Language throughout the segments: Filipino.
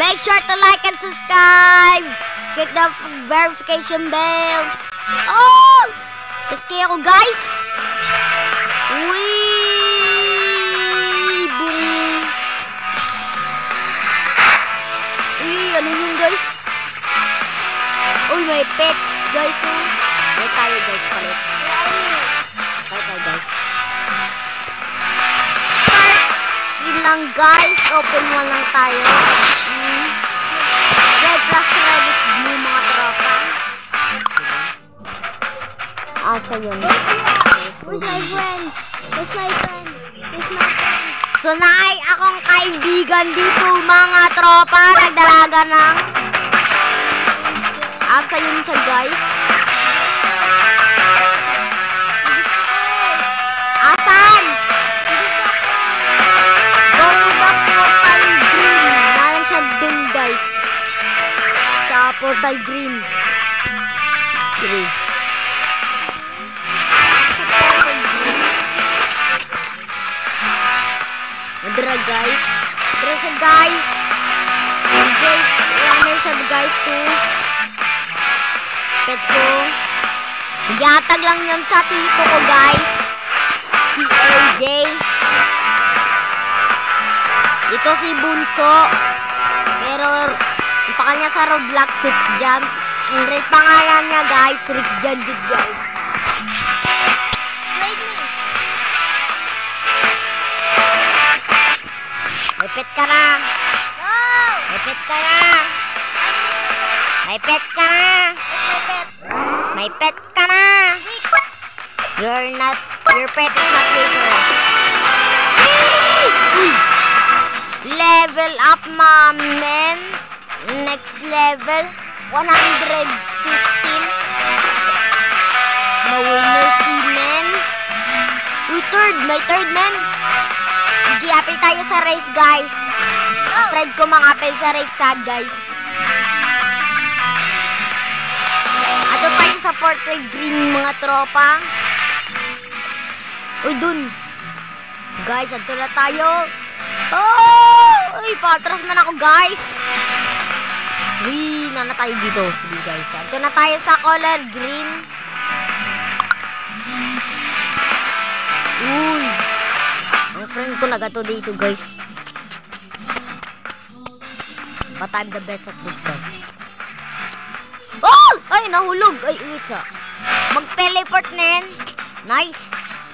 Make sure to like and subscribe. Click the verification bell. Oh! Taski ako, guys. Wee! Boom! Uy, ano yun, guys? Uy, may pets, guys. Palit tayo, guys. Palit tayo, guys. Yun lang, guys. Open one lang tayo. Red plus red is blue, mga tropa. Asa yun? Where's my friends? Where's my friend? Where's my friend? So, naay akong kaibigan dito, mga tropa. Nagdalaga ng... Asa yun siya, guys? Asan? Go to the portal green. Nalang siya dun, guys. Sa portal green. Okay. Madara, guys. Madara siya, guys. Runner siya, guys, too. Pet ko. Yatag lang yun sa tipo ko, guys. Si AJ. Ito si Bunso. Pero, ang pakal niya sa Roblox, Rich Jam. Ang pangalan niya, guys, Rich Judge, guys. May pet ka na. May pet ka na. May pet ka na. May pet ka na. Your pet is not bigger. Level up, man. Next level. 115. No winner si men. Uy, third. May third, man. Sige, apel tayo sa race, guys. Friend ko mga apel sa race, sad, guys. Ato tayo sa portal green, mga tropa. Uy, dun. Guys, ato na tayo. Oh! Uy, patras man ako, guys. Uy, na tayo dito. Sige, guys. Ato na tayo sa color green. Uy. Ang friend ko nagato dito, guys. But I'm the best at this, guys. Oh! Ay, nahulog. Ay, wait sa. Mag-teleport na yan. Nice.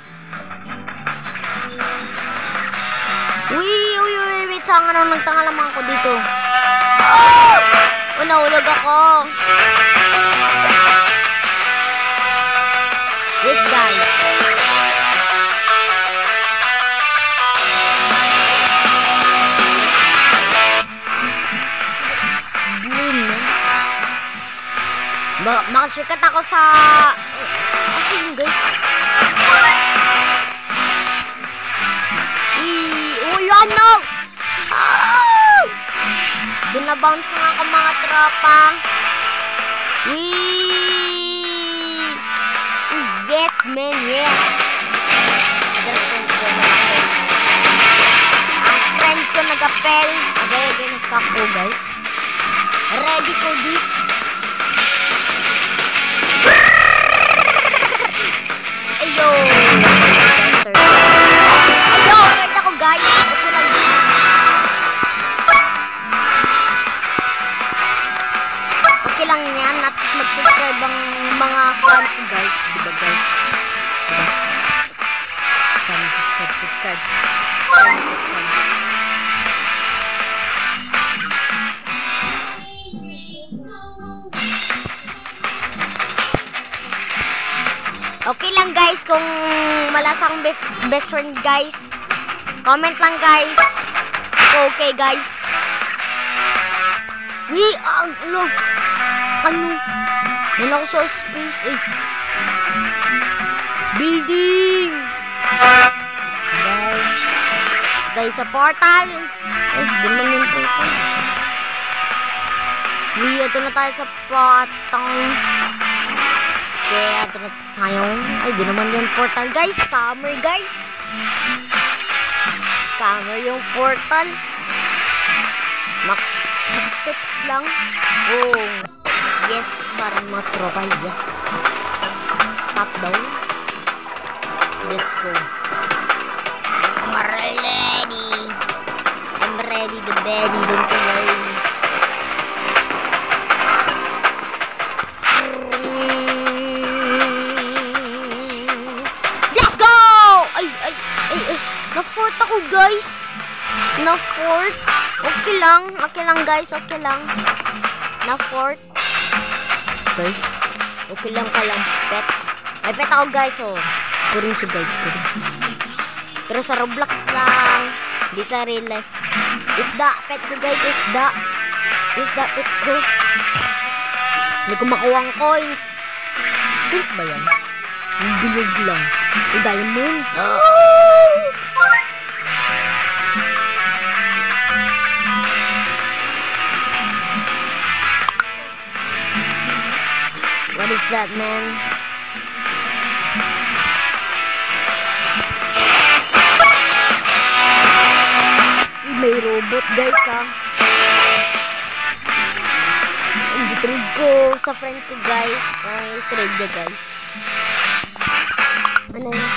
Uy, wait sa. Ano, nagtangalaman ko dito. Oh! Oh, nahulog ako. Wait, guys. Makasikat ako sa... Kasi yun, guys. Uy, ano? Oh! Doon na bounce nga ako, mga tropa. Uy, yes, man, yes. Ang friends ko nag-appel. Agay-agay na stock ko, guys. Ready for this? Ayo! Ayo! Guys ako, guys! Okay lang. Okay lang yan. At mag-subscribe ang mga fans ko, guys. Diba, guys? Diba? Subscribe. Okay lang, guys, kung malasang best friend, guys. Comment lang, guys. Okay, guys. Ano? Yan ako sa space, eh. Building! Guys. Guys, sa portal. Ay, doon man yung portal. Ito na tayo sa patang... Kaya ito na tayo. Ay, di naman yung portal, guys. Scammer, guys. Scammer yung portal. Steps lang. Oh. Yes, parang mga tropa. Yes. Top down. Let's go. I'm ready. I'm ready to beddy. Don't worry. Let's go! Ay. Na-fort ako, guys. Na-fort. Okay lang guys, okay lang. Na-fort. Guys, okay lang ka lang, pet. May pet ako guys, oh. Kurin siya guys, kurin. Pero sa Roblox lang. Hindi sa real life. Isda, pet ko guys, isda. Isda, pet ko. Hindi ko makuha ang coins. Coins ba yan? Yung bilog lang. Yung diamond. What is that, man? May robot, guys, ha? Hindi trade ko sa friend ko, guys. Ay, trade niya, guys. Ano yun?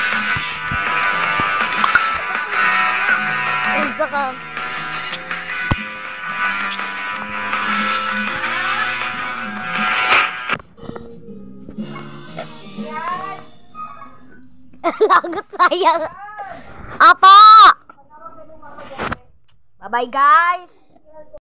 At saka... Lagot sayang. Apa? Bye-bye, guys.